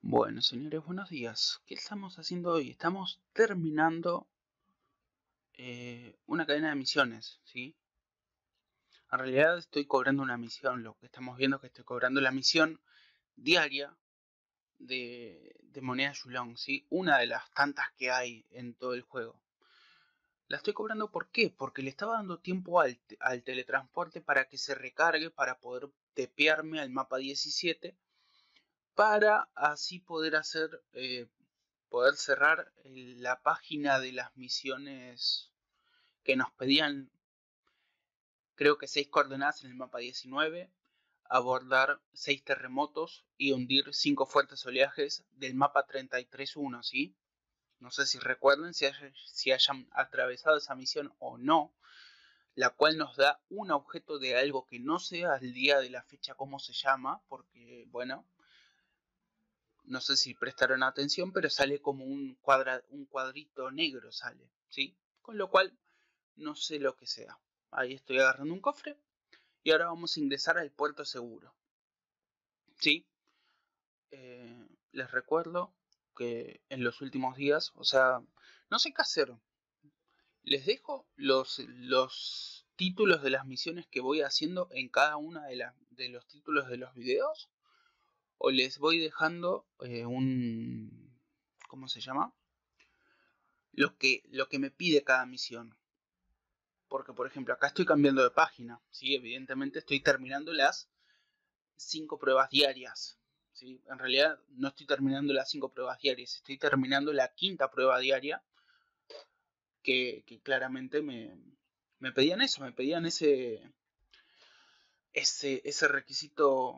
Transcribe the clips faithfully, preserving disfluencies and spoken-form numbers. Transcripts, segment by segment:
Bueno, señores, buenos días. ¿Qué estamos haciendo hoy? Estamos terminando eh, una cadena de misiones, ¿sí? En realidad estoy cobrando una misión. Lo que estamos viendo es que estoy cobrando la misión diaria de, de moneda Yulong, ¿sí? Una de las tantas que hay en todo el juego. La estoy cobrando ¿por qué? Porque le estaba dando tiempo al, al teletransporte para que se recargue para poder tepearme al mapa diecisiete, para así poder hacer eh, poder cerrar la página de las misiones que nos pedían, creo que seis coordenadas en el mapa diecinueve, abordar seis terremotos y hundir cinco fuertes oleajes del mapa treinta y tres punto uno, ¿sí? No sé si recuerden si, hay, si hayan atravesado esa misión o no, la cual nos da un objeto de algo que no sé al día de la fecha cómo se llama, porque, bueno, no sé si prestaron atención, pero sale como un, cuadra, un cuadrito negro, sale, ¿sí? Con lo cual, no sé lo que sea. Ahí estoy agarrando un cofre y ahora vamos a ingresar al puerto seguro, ¿sí? Eh, les recuerdo que en los últimos días, o sea, no sé qué hacer. Les dejo los, los títulos de las misiones que voy haciendo en cada una de, la, de los títulos de los videos, o les voy dejando eh, un... ¿Cómo se llama? Lo que, lo que me pide cada misión. Porque, por ejemplo, acá estoy cambiando de página, ¿sí? Evidentemente estoy terminando las cinco pruebas diarias, ¿sí? En realidad no estoy terminando las cinco pruebas diarias, estoy terminando la quinta prueba diaria, que, que claramente me, me pedían eso, me pedían ese, ese, ese requisito,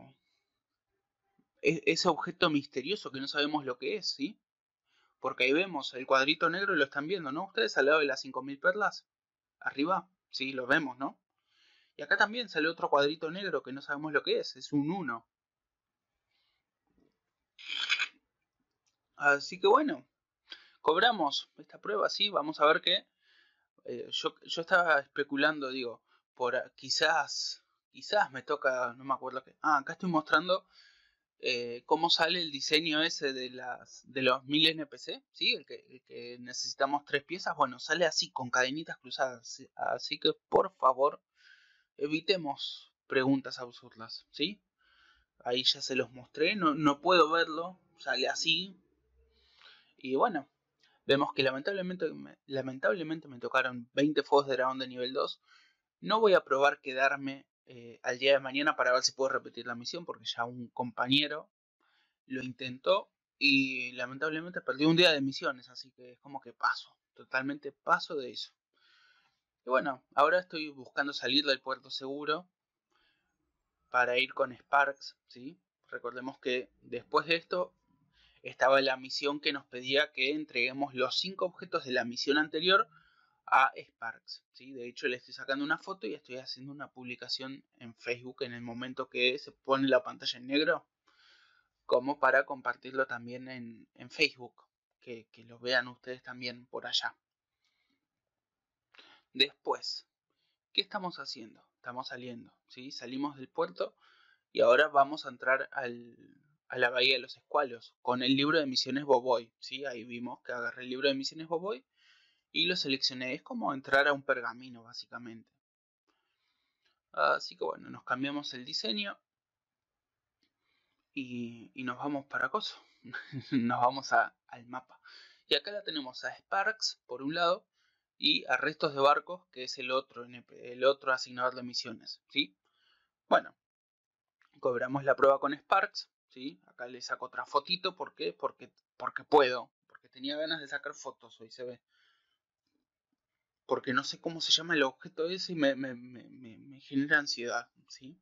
ese objeto misterioso que no sabemos lo que es, ¿sí? Porque ahí vemos el cuadrito negro y lo están viendo, ¿no? Ustedes al lado de las cinco mil perlas, arriba, sí, lo vemos, ¿no? Y acá también sale otro cuadrito negro que no sabemos lo que es, es un uno. Así que bueno, cobramos esta prueba, sí, vamos a ver qué. Eh, yo, yo estaba especulando, digo, por quizás, quizás me toca, no me acuerdo qué. Ah, acá estoy mostrando eh, cómo sale el diseño ese de las de los mil N P C, ¿sí? El que, el que necesitamos tres piezas, bueno, sale así, con cadenitas cruzadas. Así que por favor, evitemos preguntas absurdas, ¿sí? Ahí ya se los mostré, no, no puedo verlo, sale así. Y bueno, vemos que lamentablemente, lamentablemente me tocaron veinte fuegos de dragón de nivel dos. No voy a probar quedarme eh, al día de mañana para ver si puedo repetir la misión, porque ya un compañero lo intentó y lamentablemente perdió un día de misiones, así que es como que paso, totalmente paso de eso. Y bueno, ahora estoy buscando salir del puerto seguro para ir con Sparks, ¿sí? Recordemos que después de esto estaba la misión que nos pedía que entreguemos los cinco objetos de la misión anterior a Sparks, ¿sí? De hecho le estoy sacando una foto y estoy haciendo una publicación en Facebook en el momento que se pone la pantalla en negro, como para compartirlo también en, en Facebook, que, que lo vean ustedes también por allá. Después, ¿qué estamos haciendo? Estamos saliendo, ¿sí? Salimos del puerto y ahora vamos a entrar al, a la Bahía de los Escualos con el libro de misiones Boboy, ¿sí? Ahí vimos que agarré el libro de misiones Boboy y lo seleccioné. Es como entrar a un pergamino, básicamente. Así que bueno, nos cambiamos el diseño y, y nos vamos para Coso. Nos vamos a, al mapa. Y acá la tenemos a Sparks por un lado y a Restos de Barcos, que es el otro, el otro asignador de misiones, ¿sí? Bueno, cobramos la prueba con Sparks, ¿sí? Acá le saco otra fotito, ¿por qué? Porque, porque puedo, porque tenía ganas de sacar fotos, hoy se ve. Porque no sé cómo se llama el objeto ese y me, me, me, me, me genera ansiedad, ¿sí?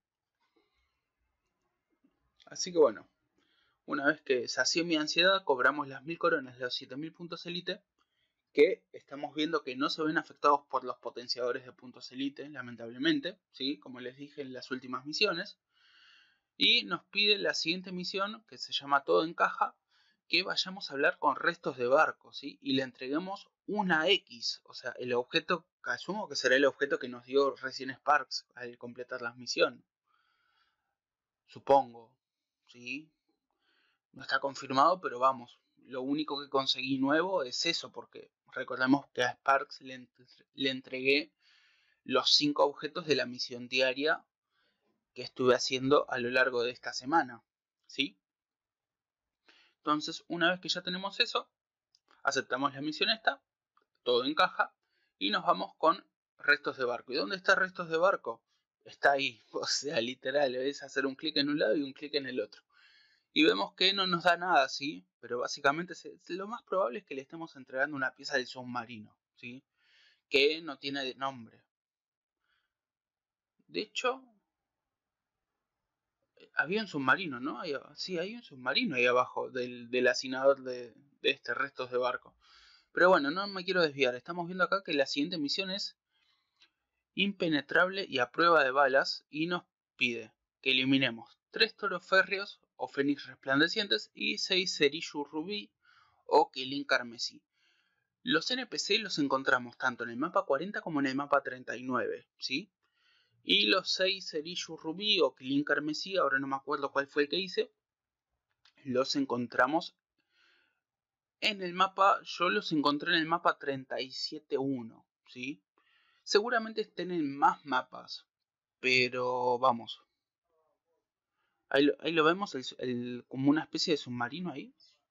Así que bueno, una vez que sacié mi ansiedad, cobramos las mil coronas de los siete mil puntos elite, que estamos viendo que no se ven afectados por los potenciadores de puntos elite, lamentablemente, ¿sí? Como les dije en las últimas misiones. Y nos pide la siguiente misión, que se llama Todo en Caja, que vayamos a hablar con Restos de Barcos, ¿sí? Y le entreguemos una X, o sea, el objeto, asumo que será el objeto que nos dio recién Sparks al completar las misiones. Supongo, ¿sí? no está confirmado, pero vamos, lo único que conseguí nuevo es eso, porque recordemos que a Sparks le, ent le entregué los cinco objetos de la misión diaria que estuve haciendo a lo largo de esta semana, ¿sí? Entonces, una vez que ya tenemos eso, aceptamos la misión esta, todo encaja, y nos vamos con restos de barco. ¿Y dónde está restos de barco? Está ahí, o sea, literal, es hacer un clic en un lado y un clic en el otro. Y vemos que no nos da nada, ¿sí? Pero básicamente se, lo más probable es que le estemos entregando una pieza del submarino, ¿sí? Que no tiene nombre. De hecho, había un submarino, ¿no? Ahí, sí, hay un submarino ahí abajo del, del hacinador de, de este restos de barco. Pero bueno, no me quiero desviar. Estamos viendo acá que la siguiente misión es impenetrable y a prueba de balas, y nos pide que eliminemos tres toros férreos o fénix resplandecientes y seis cerillu rubí o Qilin carmesí. Los N P C los encontramos tanto en el mapa cuarenta como en el mapa treinta y nueve, ¿sí? Y los seis cerillu rubí o Qilin carmesí, ahora no me acuerdo cuál fue el que hice, los encontramos en el mapa, yo los encontré en el mapa treinta y siete punto uno, ¿sí? Seguramente estén en más mapas, pero vamos. Ahí lo, ahí lo vemos, el, el, como una especie de submarino ahí.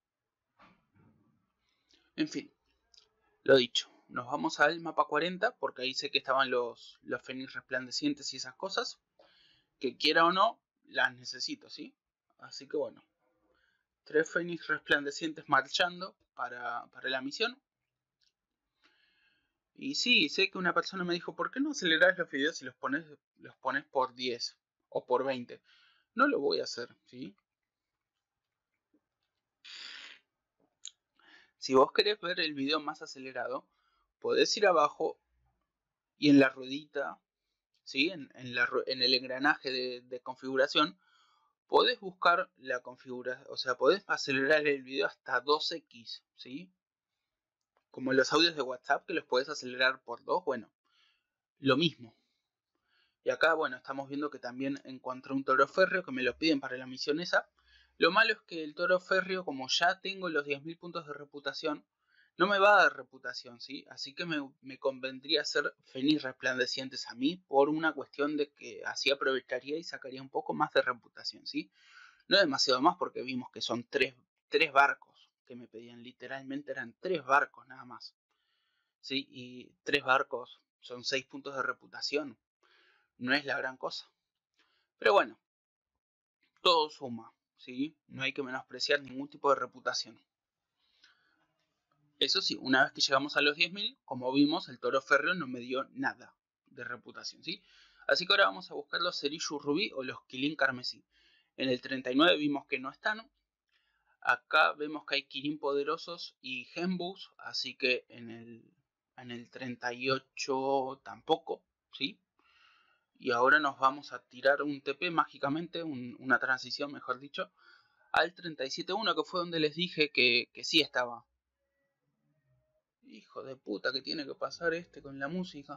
En fin, lo dicho. Nos vamos al mapa cuarenta, porque ahí sé que estaban los, los fénix resplandecientes y esas cosas. Que quiera o no, las necesito, ¿sí? Así que bueno. Tres fénix resplandecientes marchando para, para la misión. Y sí, sé que una persona me dijo, ¿por qué no aceleras los videos y los pones, los pones por diez o por veinte? No lo voy a hacer, ¿sí? Si vos querés ver el video más acelerado, podés ir abajo y en la ruedita, ¿sí? en, en, la, en el engranaje de, de configuración, podés buscar la configuración, o sea, podés acelerar el video hasta dos equis, ¿sí? Como los audios de WhatsApp que los podés acelerar por dos, bueno, lo mismo. Y acá, bueno, estamos viendo que también encontré un toro férreo que me lo piden para la misión esa. Lo malo es que el toro férreo, como ya tengo los diez mil puntos de reputación, no me va a dar reputación, ¿sí? Así que me, me convendría hacer fénix resplandecientes a mí por una cuestión de que así aprovecharía y sacaría un poco más de reputación, ¿sí? No demasiado más porque vimos que son tres, tres barcos que me pedían, literalmente eran tres barcos nada más, ¿sí? Y tres barcos son seis puntos de reputación. No es la gran cosa. Pero bueno, todo suma, ¿sí? No hay que menospreciar ningún tipo de reputación. Eso sí, una vez que llegamos a los diez mil, como vimos, el toro férreo no me dio nada de reputación, ¿sí? Así que ahora vamos a buscar los cerillu rubí o los Qilin carmesí. En el treinta y nueve vimos que no están. Acá vemos que hay Qilin poderosos y Genbus, así que en el, en el treinta y ocho tampoco, ¿sí? Y ahora nos vamos a tirar un T P mágicamente, un, una transición mejor dicho, al treinta y siete punto uno, que fue donde les dije que, que sí estaba. Hijo de puta que tiene que pasar este con la música.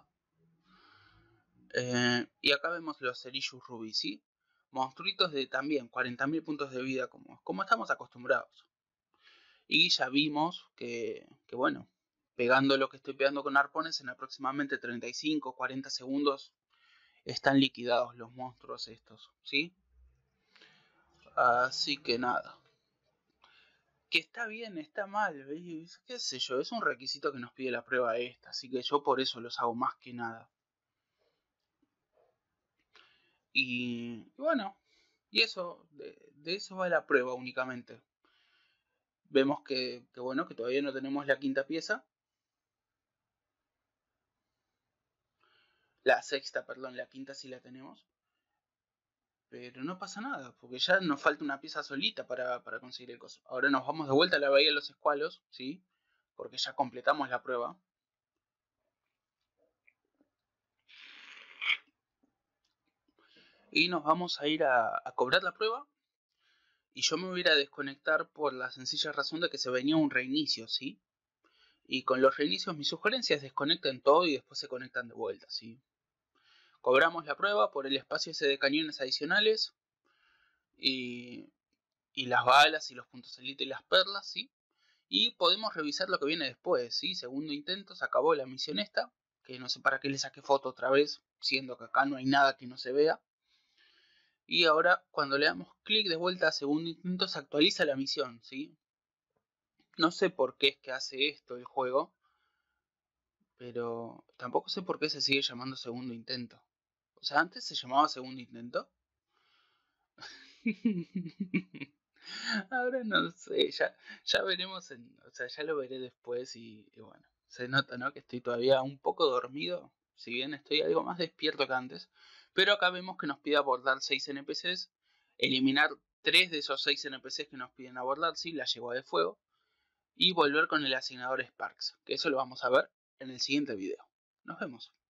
Eh, y acá vemos los cerillos rubí, ¿sí? Monstruitos de también cuarenta mil puntos de vida, como, como estamos acostumbrados. Y ya vimos que, que, bueno, pegando lo que estoy pegando con arpones, en aproximadamente treinta y cinco a cuarenta segundos están liquidados los monstruos estos, ¿sí? Así que nada. Que está bien, está mal, ¿ves? Qué sé yo, es un requisito que nos pide la prueba esta, así que yo por eso los hago más que nada. Y, y bueno, y eso, de, de eso va la prueba únicamente. Vemos que, que bueno, que todavía no tenemos la quinta pieza. La sexta, perdón, la quinta sí la tenemos. Pero no pasa nada, porque ya nos falta una pieza solita para, para conseguir el coso. Ahora nos vamos de vuelta a la bahía de los escualos, ¿sí? Porque ya completamos la prueba. Y nos vamos a ir a, a cobrar la prueba. Y yo me voy a ir a desconectar por la sencilla razón de que se venía un reinicio, ¿sí? Y con los reinicios mi sugerencia es desconecten todo y después se conectan de vuelta, ¿sí? Cobramos la prueba por el espacio ese de cañones adicionales. Y, y las balas y los puntos elite y las perlas, ¿sí? Y podemos revisar lo que viene después, ¿sí? Segundo intento, se acabó la misión esta, que no sé para qué le saqué foto otra vez, siendo que acá no hay nada que no se vea. Y ahora cuando le damos clic de vuelta a segundo intento se actualiza la misión, ¿sí? No sé por qué es que hace esto el juego, pero tampoco sé por qué se sigue llamando segundo intento. O sea, antes se llamaba segundo intento. Ahora no sé, ya, ya veremos, en, o sea, ya lo veré después y, y bueno, se nota, ¿no? Que estoy todavía un poco dormido, si bien estoy algo más despierto que antes, pero acá vemos que nos pide abordar seis N P Cs, eliminar tres de esos seis N P Cs que nos piden abordar, sí, la yegua de fuego, y volver con el asignador Sparks, que eso lo vamos a ver en el siguiente video. Nos vemos.